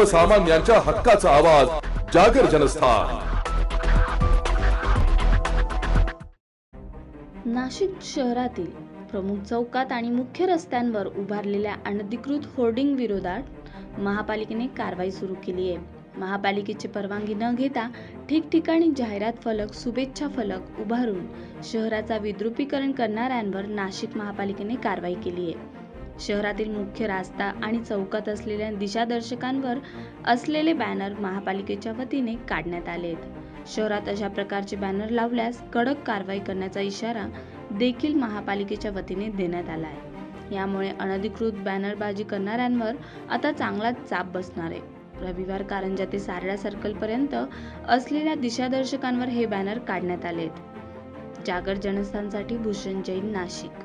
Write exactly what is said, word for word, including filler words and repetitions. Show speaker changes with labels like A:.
A: सर्वसामान्यांच्या हक्काचा आवाज जागर जनस्थान।
B: नाशिक शहरातील प्रमुख चौकात आणि मुख्य रस्त्यांवर उभारलेल्या अनधिकृत होर्डिंग विरोधात महापालिकेने कारवाई सुरू केली आहे। महापालिकेची परवानगी न घेता ठिकठिकाणी जाहिरात फलक, शुभेच्छा फलक उभारून शहराचा विद्रुपीकरण करणाऱ्यांवर नाशिक महापालिकेने कारवाई केली आहे। शहरातील मुख्य रस्ता आणि चौकात असलेल्या दिशादर्शकांवर असलेले बॅनर महापालिकेच्या वतीने काढण्यात आले आहेत। शहरात अशा प्रकारचे बॅनर लावल्यास कडक कारवाई करण्याचा इशारा देखील महापालिकेच्या वतीने देण्यात आला आहे। यामुळे अनधिकृत बॅनरबाजी करणाऱ्यांवर आता चांगलाच चाप बसणार आहे। रविवार कारंजा ते सारडा सर्कल पर्यंत असलेल्या दिशादर्शकांवर हे बॅनर काढण्यात आले आहेत। जागर जनस्थानसाठी भूषण जैन, नाशिक।